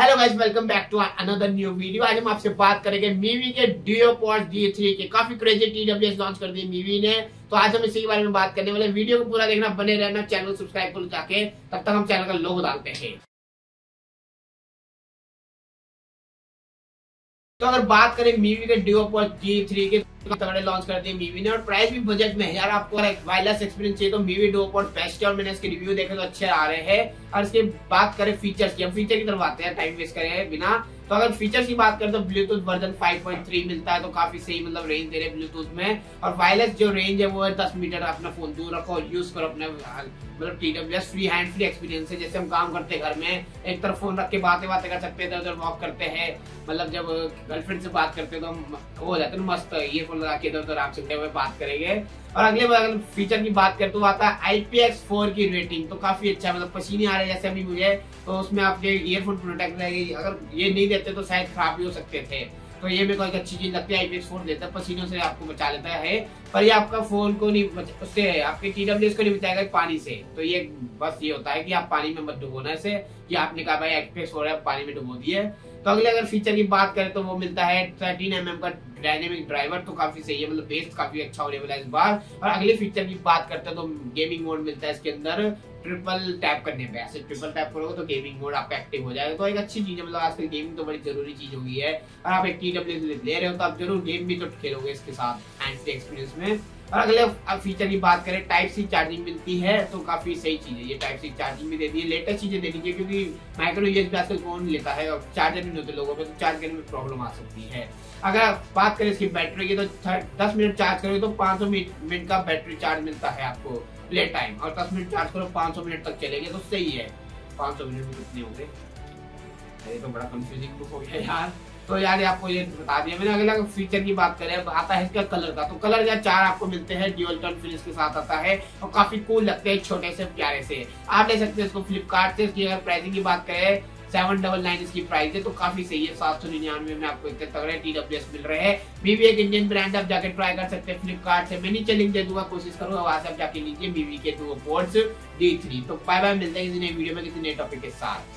Hello guys, welcome back to another new video. आज हम आपसे बात करेंगे मीवी के डुओपोड G3 के। काफी क्रेजी TWS लॉन्च कर दी मीवी ने, तो आज हम इसी के बारे में बात करने वाले। वीडियो को पूरा देखना, बने रहना, चैनल को सब्सक्राइब करो जाके, तब तक हम चैनल का लोगो डालते हैं। तो अगर बात करें मीवी के डुओपोड G3 के, तगड़े लॉन्च कर दिए मीवी ने और प्राइस भी बजट में है यार। आपको वायरलेस एक्सपीरियंस चाहिए तो मीवी डुओपोड बेस्ट है और मैंने इसके रिव्यू देखे तो अच्छे आ रहे हैं। और इसकी बात करें फीचर्स की, हम फीचर की तरफ आते हैं टाइम वेस्ट करें बिना। तो अगर फीचर्स की बात करें तो ब्लूटूथ वर्जन 5.3 मिलता है, तो काफी सही मतलब रेंज दे रहे हैं ब्लूटूथ में। और वायरलेस जो रेंज है वो है 10 मीटर। अपना फोन दूर रखो और यूज करो अपने, मतलब TWS free hand free experience है। जैसे हम काम करते हैं घर में, एक तरफ फोन रख के बातें कर सकते हैं, उधर वॉक करते हैं, मतलब जब गर्लफ्रेंड से बात करते हैं तो हम हो जाते हैं मस्त ईयरफोन लगा के इधर आराम से बात करेंगे। और अगले फीचर की बात करते तो आता है IPX4 की रेटिंग, तो काफी अच्छा, मतलब पसीने आ रहे जैसे अभी मुझे, तो उसमें आपके ईयरफोन प्रोटेक्ट रहेगी। अगर ये नहीं देते तो शायद खराब भी हो सकते थे, तो ये मेरे को एक अच्छी चीज लगती है। IPX4 देता है, पसीनों से आपको बचा लेता है, पर ये आपका फोन को नहीं उससे आपके TWS को नहीं बचाएगा पानी से। तो ये बस ये होता है कि आप पानी में मत डुबोना इसे, कि आपने कहा भाई IPX4 है, पानी में डुबो दिए। तो अगले अगर फीचर की बात करें तो वो मिलता है 13mm का डायनेमिक ड्राइवर, तो काफी सही है, मतलब बेस काफी अच्छा होने वाला है इस बार। और अगले फीचर की बात करते हैं तो गेमिंग मोड मिलता है इसके अंदर। ट्रिपल टैप करने पे, ऐसे ट्रिपल टैप करोगे तो गेमिंग मोड आपका एक्टिव हो जाएगा, तो एक अच्छी चीज है। मतलब आजकल गेमिंग तो बड़ी जरूरी चीज हो गई है, और आप एक TWS ले रहे हो तो आप जरूर गेम भी तो खेलोगे इसके साथ हैंड फ्री एक्सपीरियंस में। और अगले फीचर की बात करें, टाइप सी चार्जिंग मिलती है, तो काफी सही चीज है ये। टाइप सी चार्जिंग भी दे दी है, लेटेस्ट चीजें दे दीजिए, क्योंकि माइक्रो USB आजकल कौन लेता है और चार्जर नहीं होते लोगों पे, तो चार्ज करने में प्रॉब्लम आ सकती है। अगर बात करें इसकी बैटरी की, तो 10 मिनट चार्ज करोगे तो 500 मिनट का बैटरी चार्ज मिलता है आपको प्ले टाइम, और 10 मिनट चार्ज करो 500 मिनट तक चलेगी, तो सही है। 500 मिनट में कितने होंगे, ये तो बड़ा कंफ्यूजिंग हो गया यार। तो यार आपको ये बता दिया मैंने। अगला फीचर की बात करें, आता है इसका कलर का, तो कलर या 4 आपको मिलते हैं, ड्यूअल टोन फिनिश के साथ आता है और काफी कूल लगते हैं, छोटे से प्यारे से। आप ले सकते हैं इसको फ्लिपकार्ट से। इसकी अगर प्राइसिंग की बात करें 799 इसकी प्राइस है, तो काफी सही है। 799 में आपको इतने तगड़े TWS मिल रहे हैं। मीवी एक इंडियन ब्रांड, आप जाके ट्राई कर सकते हैं फ्लिपकार्ट से। मैं नीचे लिंक दे दूंगा, कोशिश करूंगा वहां से आप जाके लीजिए मीवी के डुओपोड G3। तो बाय बाय, मिलते हैं किसी नए वीडियो में किसी नए टॉपिक के साथ।